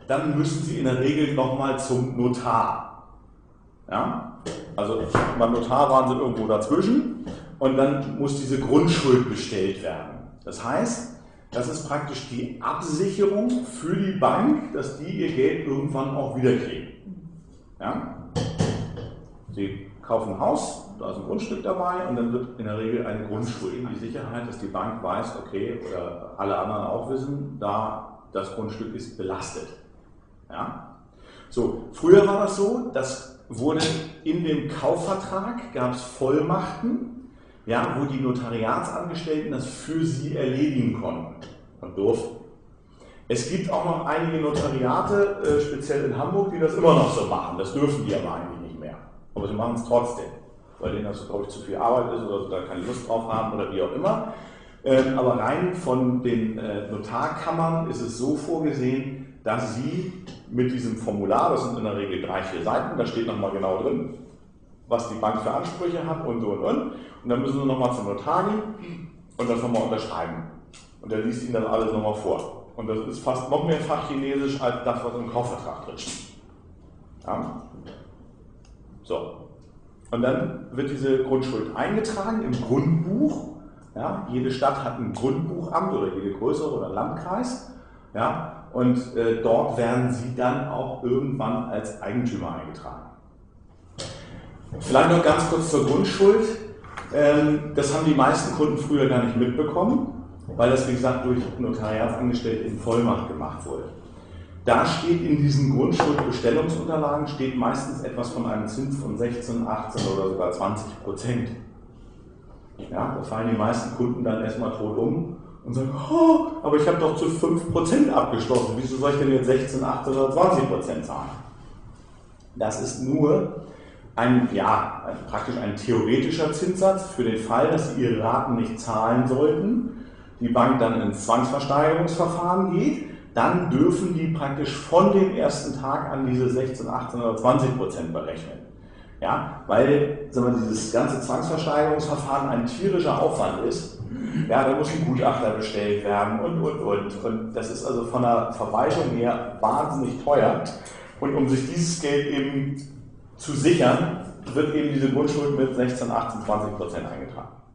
dann müssen Sie in der Regel nochmal zum Notar. Ja? Also beim Notar waren Sie irgendwo dazwischen und dann muss diese Grundschuld bestellt werden. Das heißt, das ist praktisch die Absicherung für die Bank, dass die ihr Geld irgendwann auch wiederkriegen. Ja? Sie kaufen ein Haus, da ist ein Grundstück dabei und dann wird in der Regel eine Grundschuld. Die Sicherheit, dass die Bank weiß, okay, oder alle anderen auch wissen, da das Grundstück ist belastet. Ja? So, früher war das so, das wurde in dem Kaufvertrag, gab es Vollmachten, ja, wo die Notariatsangestellten das für sie erledigen konnten und durften. Es gibt auch noch einige Notariate, speziell in Hamburg, die das immer noch so machen. Das dürfen die aber eigentlich nicht mehr. Aber sie machen es trotzdem, weil denen das, glaube ich, zu viel Arbeit ist oder sie da keine Lust drauf haben oder wie auch immer. Aber rein von den Notarkammern ist es so vorgesehen, dass sie mit diesem Formular, das sind in der Regel 3-4 Seiten, da steht nochmal genau drin, was die Bank für Ansprüche hat und so und. Und dann müssen sie nochmal zum Notar gehen und das nochmal unterschreiben. Und der liest ihnen dann alles nochmal vor. Und das ist fast noch mehr Fachchinesisch als das, was im Kaufvertrag drin steht. Ja? So. Und dann wird diese Grundschuld eingetragen im Grundbuch. Ja? Jede Stadt hat ein Grundbuchamt oder jede größere oder Landkreis. Ja? Und dort werden sie dann auch irgendwann als Eigentümer eingetragen. Vielleicht noch ganz kurz zur Grundschuld. Das haben die meisten Kunden früher gar nicht mitbekommen, weil das, wie gesagt, durch Notariatsangestellte in Vollmacht gemacht wurde. Da steht in diesen Grundschuldbestellungsunterlagen steht meistens etwas von einem Zins von 16, 18 oder sogar 20%. Ja, da fallen die meisten Kunden dann erstmal tot um und sagen, oh, aber ich habe doch zu 5% abgeschlossen, wieso soll ich denn jetzt 16, 18 oder 20% zahlen? Das ist nur praktisch ein theoretischer Zinssatz für den Fall, dass Sie Ihre Raten nicht zahlen sollten, die Bank dann ins Zwangsversteigerungsverfahren geht, dann dürfen die praktisch von dem ersten Tag an diese 16, 18 oder 20% berechnen. Ja, weil dieses ganze Zwangsversteigerungsverfahren ein tierischer Aufwand ist. Ja, da muss ein Gutachter bestellt werden und das ist also von der Verwaltung her wahnsinnig teuer. Und um sich dieses Geld eben zu sichern, wird eben diese Grundschuld mit 16, 18, 20% eingetragen.